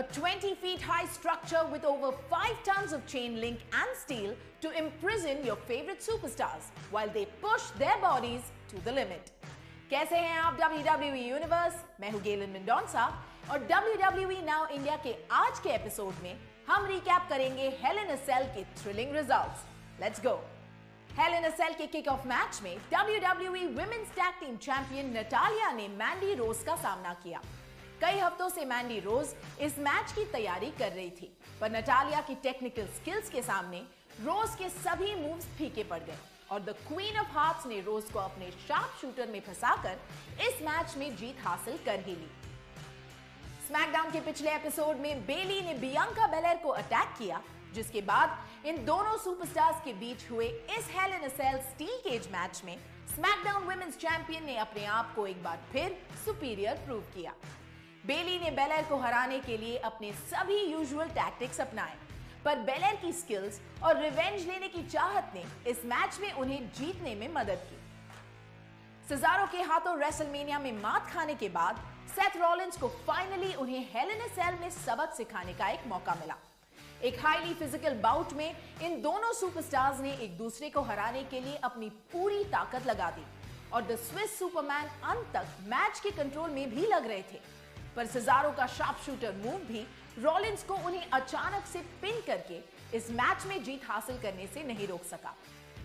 a 20 feet high structure with over 5 tons of chain link and steel to imprison your favorite superstars while they push their bodies to the limit. कैसे हैं आप WWE universe? मैं हूं गेलन मेंडोंसा और WWE now India के आज के एपिसोड में हम रिकैप करेंगे हेल इन अ सेल के thrilling results. Let's go. Hell in a Cell के किक ऑफ मैच में WWE women's tag team champion Natalya ने मैंडी रोज का सामना किया। कई हफ्तों से मैंडी रोज इस मैच की तैयारी कर रही थी, पर नटालिया की टेक्निकल स्किल्स के सामने रोज के सभी मूव्स फीके पड़ गए और द क्वीन ऑफ हार्ट्स ने रोज को अपने शार्प शूटर में फंसाकर इस मैच में जीत हासिल कर ही ली। स्मैकडाउन के पिछले एपिसोड में बेली ने बियांका बेलेयर को अटैक किया, जिसके बाद इन दोनों सुपरस्टार्स के बीच हुए इस Hell in a Cell steel cage match में स्मैकडाउन वुमेन्स चैंपियन ने अपने आप को एक बार फिर सुपीरियर प्रूव किया। बेली ने बेलेयर को हराने के लिए अपने सभी यूजुअल टैक्टिक्स अपनाए, पर बेलेयर की स्किल्स और रिवेंज लेने की चाहत ने इस मैच में उन्हें जीतने में मदद की। सेजारो के हाथों रेसलमेनिया में मात खाने के बाद सेथ रॉलिंस को फाइनली उन्हें हेल इन अ सेल में सबक सिखाने का एक मौका मिला। एक हाईली फिजिकल बाउट में इन दोनों सुपरस्टार्स ने एक दूसरे को हराने के लिए अपनी पूरी ताकत लगा दी और द स्विस सुपरमैन अंत तक मैच के कंट्रोल में भी लग रहे थे, पर सेजारो का शार्प शूटर मूव भी रॉलिंस को उन्हें अचानक से पिन करके इस मैच में जीत हासिल करने से नहीं रोक सका।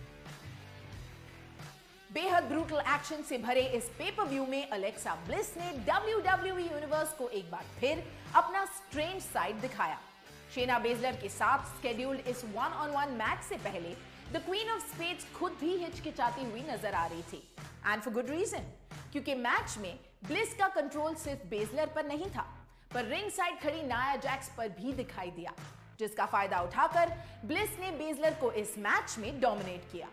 बेहद ब्रूटल एक्शन से भरे इस पेपर व्यू में अलेक्सा ब्लिस ने WWE यूनिवर्स को एक बार फिर अपना स्ट्रेंज साइड दिखाया। शेना बेजलर के साथ स्केड्यूल्ड इस वन-ऑन-वन मैच से पहले द क्वीन ऑफ स्पेड्स खुद भी हिचकिचाती हुई नजर आ रही थी, एंड फॉर गुड रीजन, क्योंकि मैच में ब्लिस का कंट्रोल सिर्फ बेजलर पर नहीं था, पर रिंग साइड खड़ी नाया जैक्स पर भी दिखाई दिया, जिसका फायदा उठाकर ब्लिस ने बेजलर को इस मैच में डोमिनेट किया।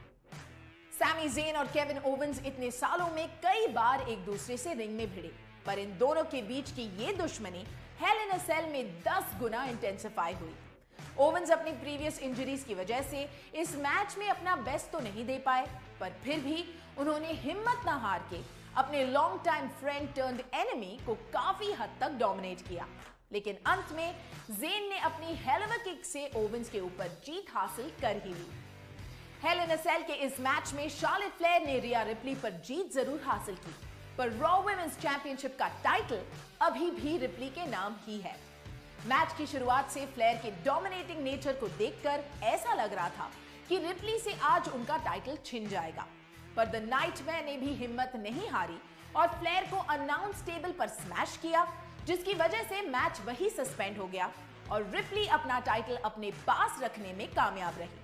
सैमी ज़ेन और केविन ओवेंस इतने सालों में कई बार एक दूसरे से रिंग में भिड़े, पर इन दोनों के बीच की ये दुश्मनी हेल इन अ सेल में 10 गुना इंटेंसिफाई हुई। ओवेंस अपनी प्रीवियस इंजरीज की वजह से इस मैच में अपना बेस्ट तो नहीं दे पाए, पर फिर भी उन्होंने हिम्मत ना हार के अपने long time friend turned enemy को काफी हद तक डोमिनेट किया, लेकिन अंत में ज़ेन ने अपनी हेलवर किक से ओवेंस के ऊपर जीत हासिल कर ही ली। हेल इन अ सेल के इस मैच में शार्लेट फ्लेयर ने रिया रिप्ली पर जीत जरूर हासिल की, पर रॉ वुमेन्स चैंपियनशिप का टाइटल अभी भी रिप्ली के नाम ही है। मैच की शुरुआत से फ्लेयर के डोमिनेटिंग नेचर को देखकर ऐसा लग रहा था कि रिप्ली से आज उनका टाइटल छिन जाएगा, पर द नाइटमेयर ने भी हिम्मत नहीं हारी और फ्लेयर को अनाउंस टेबल पर स्मैश किया, जिसकी वजह से मैच वही सस्पेंड हो गया और रिप्ली अपना टाइटल अपने पास रखने में कामयाब रही।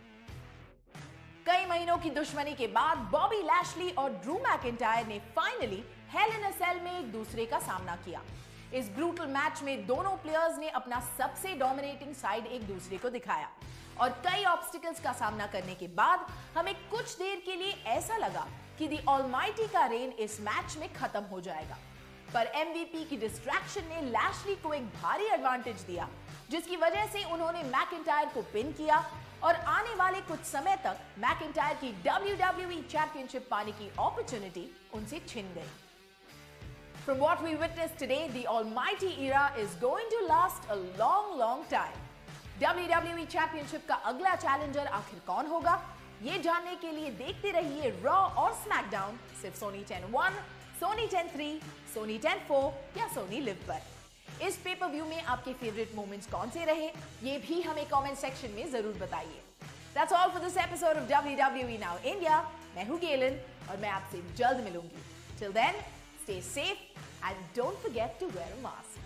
कई महीनों की दुश्मनी के बाद बॉबी लैशली और ड्रू मैकिंटायर ने finally Hell in a cell में एक दूसरे का सामना किया। इस ब्रूटल मैच में दोनों प्लेयर्स ने अपना सबसे डोमिनेटिंग साइड एक दूसरे को दिखाया और कई ऑब्स्टिकल्स का सामना करने के बाद हमें कुछ देर के लिए ऐसा लगा कि द ऑलमाइटी का रेन इस मैच में खत्म हो जाएगा, पर MVP की डिस्ट्रैक्शन ने लैशली को एक भारी एडवांटेज दिया, जिसकी वजह से उन्होंने मैकिंटायर को पिन किया और आने वाले कुछ समय तक मैकिंटायर की WWE चैंपियनशिप पाने की अपॉर्चुनिटी उनसे छिन गई। From what we witnessed today, the almighty era is going to last a long time. WWE championship का अगला चैलेंजर आखिर कौन होगा, ये जानने के लिए देखते रहिए रॉ और स्मैकडाउन सिर्फ सोनी 10-1, सोनी 10-3, सोनी 10-4 या सोनी लिव पर। इस पेपर व्यू में आपके फेवरेट मोमेंट्स कौन से रहे, ये भी हमें कमेंट सेक्शन में जरूर बताइए। That's all for this episode of WWE Now India. मैं हूँ गेलन और मैं आपसे जल्द मिलूंगी। Till then, stay safe and don't forget to wear a mask.